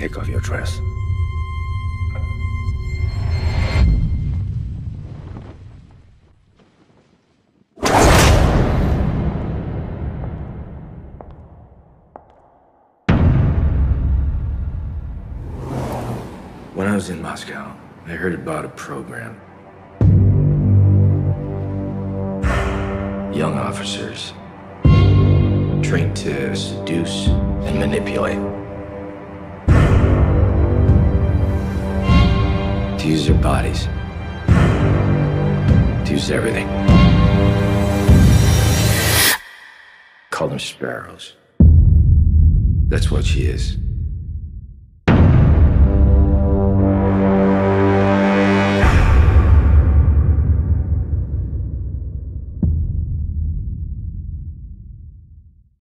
Take off your dress. When I was in Moscow, I heard about a program. Young officers trained to seduce and manipulate. To use their bodies. To use everything. Call them sparrows. That's what she is.